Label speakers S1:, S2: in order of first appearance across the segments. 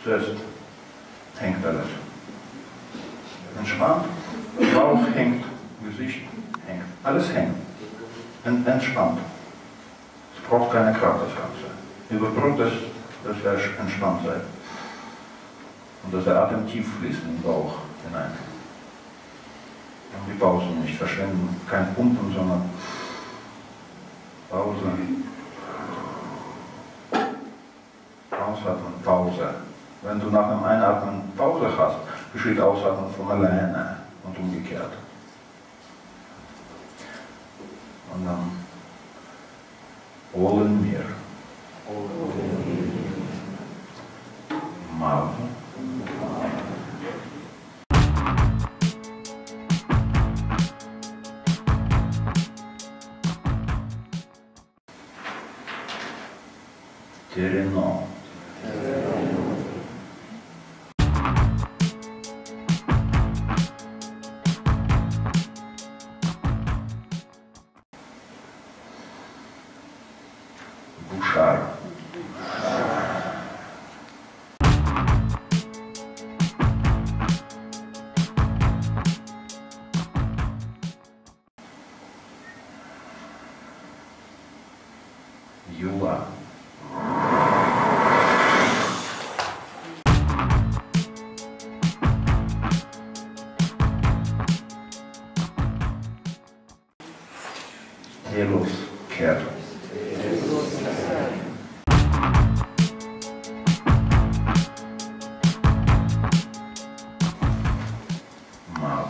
S1: Zuerst hängt alles. Entspannt, Bauch hängt, Gesicht hängt, alles hängt. Entspannt. Es braucht keine Kraft, das Ganze. Überprüft es, dass ihr entspannt seid. Und dass der Atem tief fließt in den Bauch hinein. Und die Pausen nicht verschwenden, kein Pumpen, sondern Pause. Ausatmen, Pause. Wenn du nach dem Einatmen Pause hast, geschieht Ausatmen von alleine und umgekehrt. Und dann wollen wir mal Tereno. Bouchard. Jula. Delos, Kerl. Mal.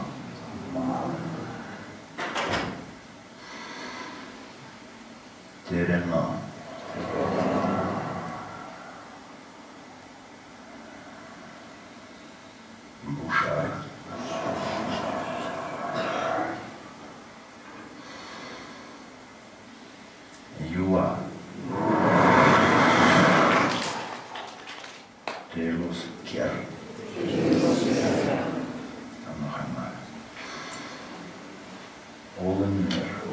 S1: Tereno. Bouchard. Jua. Delos, Kerl. Dann noch einmal. Wollen wir